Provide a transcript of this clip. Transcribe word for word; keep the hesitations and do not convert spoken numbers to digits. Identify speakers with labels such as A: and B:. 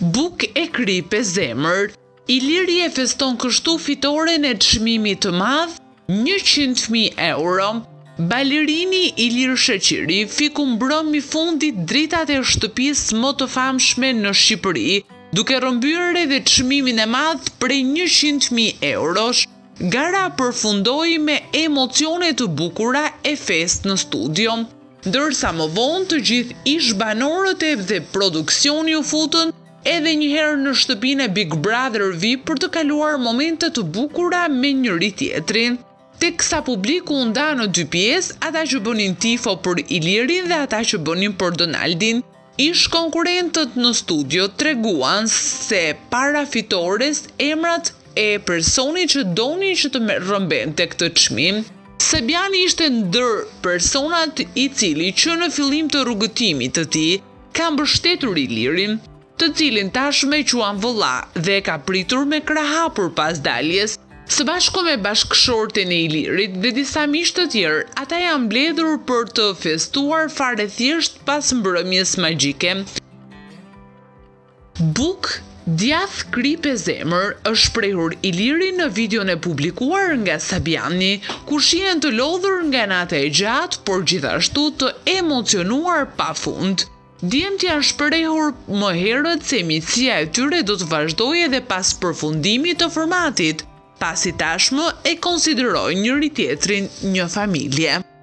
A: Buk e kripe zemër, Iliri e feston kështu fitoren e çmimit të madh, njëqind mijë euro. Balerini Ilir Shaqiri fiku mbrëmi fundit dritat e shtëpisë më të famshme në Shqipëri, duke rrëmbyer edhe çmimin e madh prej njëqind mijë eurosh. Gara përfundoi me emocione të bukura e festë në studio, ndërsa më vonë të gjithë ish-banorët e dhe produksioni u futën edhe njëherë në shtëpinë e Big Brother Vip për të kaluar momente të bukura me njëri tjetrin. Teksa publiku u nda në dy pjesë, ata që bënin tifo për Ilirin dhe ata që bënin për Donaldin. Ish konkurrentët në studio treguan se para fitores emrat e personit që donin që të rrëmbente këtë çmim. Sebiani ishte ndër personat i cili që në fillim të rrugëtimit të tij ka mbështetur Ilirin, të cilin tashmë e quan vëlla dhe ka pritur me krah hapur pas daljes. Së bashku me bashkëshorten e Ilirit dhe disa miq të tjerë, ata janë mbledhur për të festuar fare thjesht pas mbrëmjes magjike. Buk, djath kripe zemër, është shprehur Iliri në videon e publikuar nga Sabiani, ku shihen të lodhur nga nata e gjatë, por gjithashtu të emocionuar pafund. Djemt janë shprehur më herët se miqësia e tyre do të vazhdojë edhe pas përfundimit të formatit, pasi tashmë e konsiderojnë njëri tjetrin një familje.